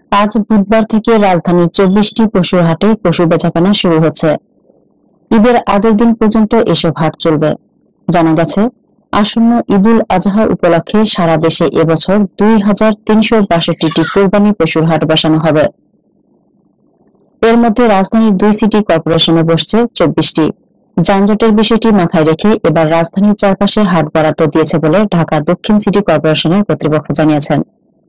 আজ বুধবার থেকে রাজধানীর ২৪টি পশুর হাটে পশু বেচাকেনা শুরু হচ্ছে। ঈদের আগের দিন পর্যন্ত এসব হাট চলবে। জানা গেছে, আসন্ন ঈদুল আজহা উপলক্ষে সারা দেশে এবছর ২,৩৬২টি কোরবানি পশুর হাট বসানো হবে। এর মধ্যে রাজধানীর ২ সিটি কর্পোরেশনে বসছে ২৪টি। যানজটের বিষয়টি মাথায় রেখে এবার রাজধানীর চারপাশে হাট বরাদ্দ দিয়েছে বলে ঢাকা দক্ষিণ সিটি কর্পোরেশনের কর্তৃপক্ষ জানিয়েছেন।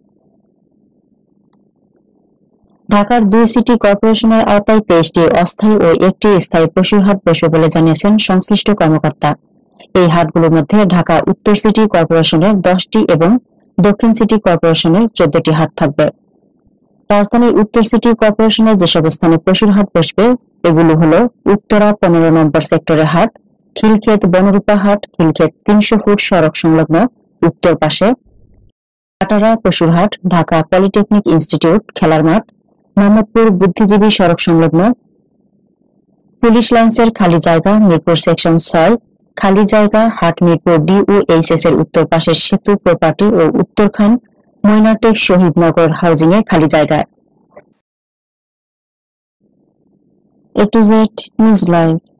ঢাকার ২ সিটি কর্পোরেশনের আওতায় ২৩টি অস্থায়ী ও একটি স্থায়ী পশুর হাট বসবে বলে জানিয়েছেন সংশ্লিষ্ট কর্মকর্তা। এই হাটগুলোর মধ্যে ঢাকা উত্তর সিটি কর্পোরেশনের 10টি এবং দক্ষিণ সিটি কর্পোরেশনের 14টি হাট থাকবে। রাজধানীর উত্তর সিটি কর্পোরেশনের যেসব স্থানে পশুর হাট বসবে এগুলো হলো উত্তরা 15 নম্বর সেক্টরের হাট, খিলক্ষেত বনরূপা হাট, খিলক্ষেত 300 ফুট সড়ক সংলগ্ন উত্তর পাশে, কাটারা পশুর হাট, ঢাকা পলিটেকনিক ইনস্টিটিউট খেলার মাঠ, মোহাম্মদপুর বুদ্ধিজীবী সড়ক সংলগ্ন পুলিশ লাইন্সের খালি জায়গা, মিরপুর সেকশন 6 খালি জায়গা, হাট মিরপুর ডিওএইচএস এর উত্তর পাশের সেতু প্রপার্টি ও উত্তরখান ময়নাটেক শহীদনগর হাউজিং এর খালি জায়গায়। A to Z news live.